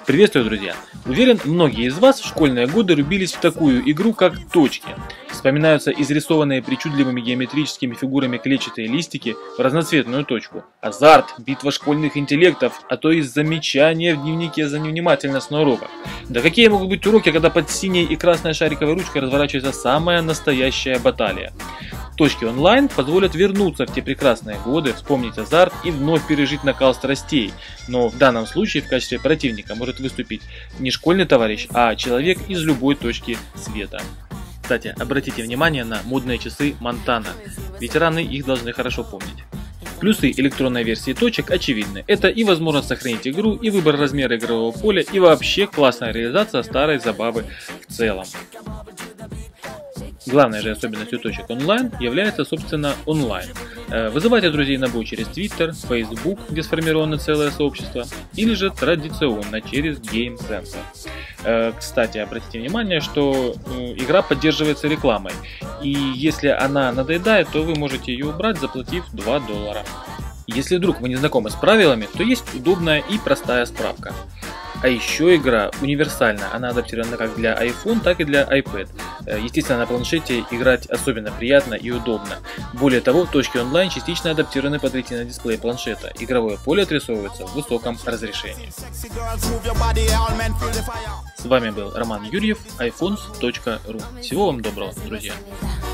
Приветствую, друзья! Уверен, многие из вас в школьные годы рубились в такую игру, как точки. Вспоминаются изрисованные причудливыми геометрическими фигурами клетчатые листики в разноцветную точку. Азарт, битва школьных интеллектов, а то и замечания в дневнике за невнимательность на уроках. Да какие могут быть уроки, когда под синей и красной шариковой ручкой разворачивается самая настоящая баталия? Точки онлайн позволят вернуться в те прекрасные годы, вспомнить азарт и вновь пережить накал страстей. Но в данном случае в качестве противника может выступить не школьный товарищ, а человек из любой точки света. Кстати, обратите внимание на модные часы Монтана. Ветераны их должны хорошо помнить. Плюсы электронной версии точек очевидны. Это и возможность сохранить игру, и выбор размера игрового поля, и вообще классная реализация старой забавы в целом. Главной же особенностью точек онлайн является, собственно, онлайн. Вызывайте друзей на бой через Twitter, Facebook, где сформировано целое сообщество, или же традиционно через Game Center. Кстати, обратите внимание, что игра поддерживается рекламой, и если она надоедает, то вы можете ее убрать, заплатив $2. Если вдруг вы не знакомы с правилами, то есть удобная и простая справка. А еще игра универсальна, она адаптирована как для iPhone, так и для iPad. Естественно, на планшете играть особенно приятно и удобно. Более того, точки онлайн частично адаптированы под Retina дисплей планшета. Игровое поле отрисовывается в высоком разрешении. С вами был Роман Юрьев, iPhones.ru. Всего вам доброго, друзья!